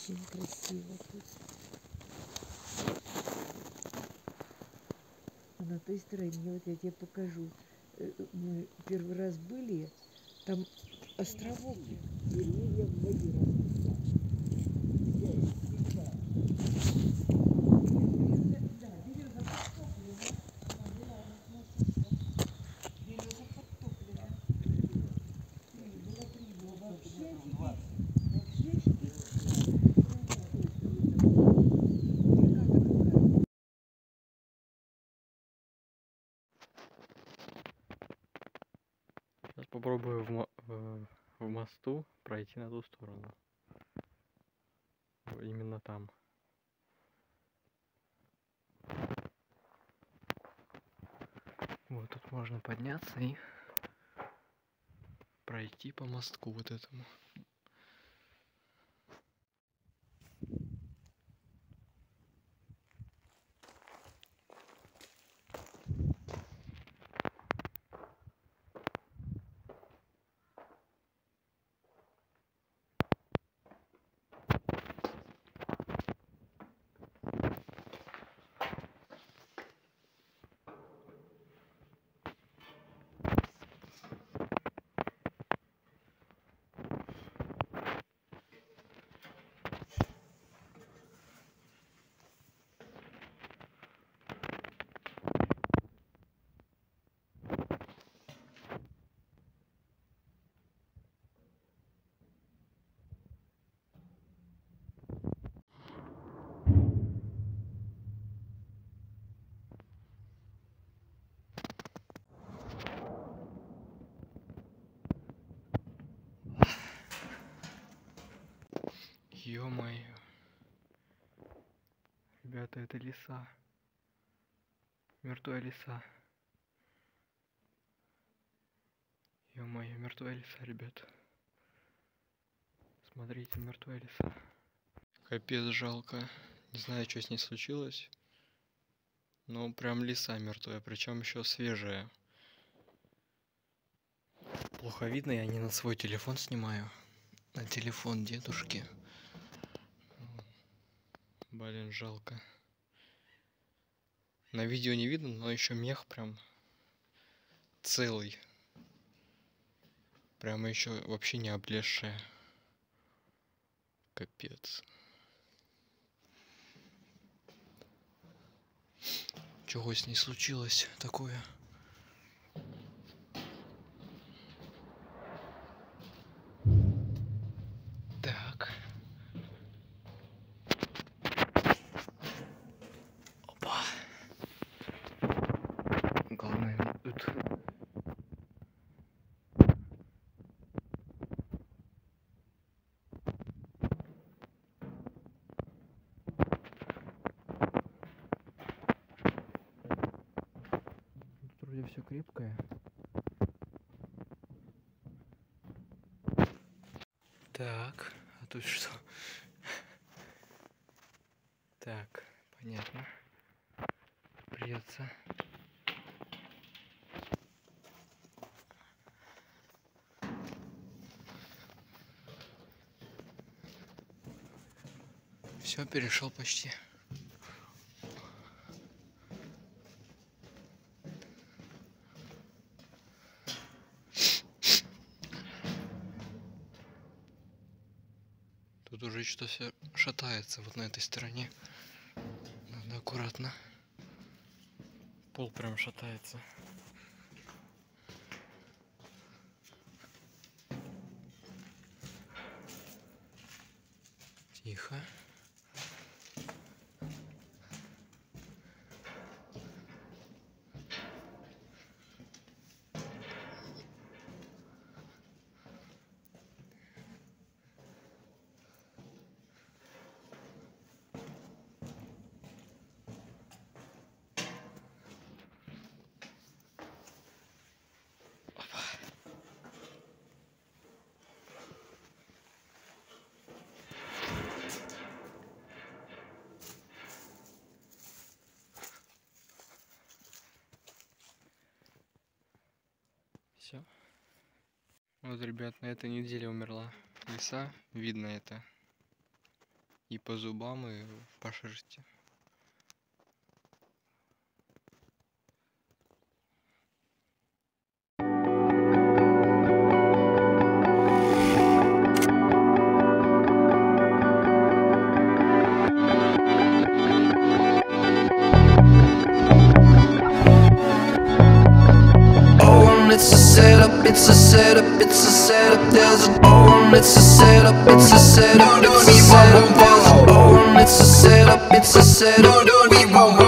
Очень красиво тут. А на той стороне, вот я тебе покажу. Мы первый раз были, там островок, деревья в воде растут. Да, береза подтоплена. Она была береза подтоплена. Было прибыло. Вообще Сейчас попробую в мосту пройти на ту сторону. Именно там. Вот тут можно подняться и пройти по мостку вот этому. Ё-моё. Ребята, это лиса. Мертвая лиса. Ё-моё, мертвая лиса, ребят. Смотрите, мертвая лиса. Капец, жалко. Не знаю, что с ней случилось. Но прям лиса мертвая, причем еще свежая. Плохо видно, я не на свой телефон снимаю. На телефон дедушки. Блин, жалко. На видео не видно, но еще мех прям целый. Прямо еще вообще не облезшая. Капец. Чего с ней случилось такое? Так. Опа. Главное тут. Тут вроде все крепкое. Так, а тут что? Так, понятно. Придется. Все, перешел почти. Тут уже что-то все шатается вот на этой стороне. Надо аккуратно. Пол прям шатается. Тихо. Все. Вот, ребят, на этой неделе умерла лиса. Видно это. и по зубам, и по шерсти. It's a setup, it's a setup, it's a setup. There's a it's a setup, it's a setup, it's a setup. There's a it's a setup, it's a setup. We won't.